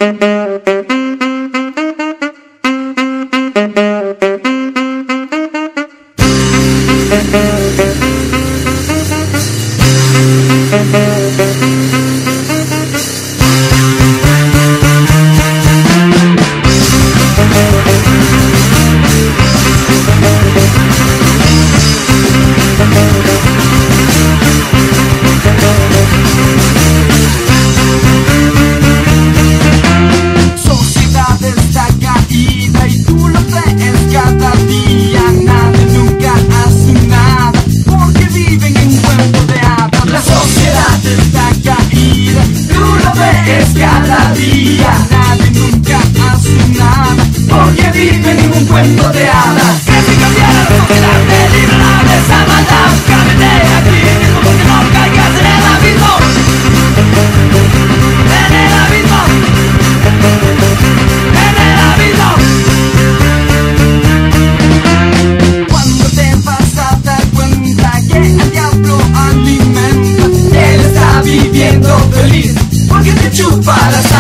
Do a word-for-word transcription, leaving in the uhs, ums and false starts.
Cada día nadie nunca hace nada, porque viven en un cuento de hadas. Que si cambiara la sociedad te librará de esa maldad. Cámete aquí mismo porque no caigas en el abismo. En el abismo. En el abismo. Cuando te vas a dar cuenta que el diablo alimenta, él está viviendo feliz porque te chupa la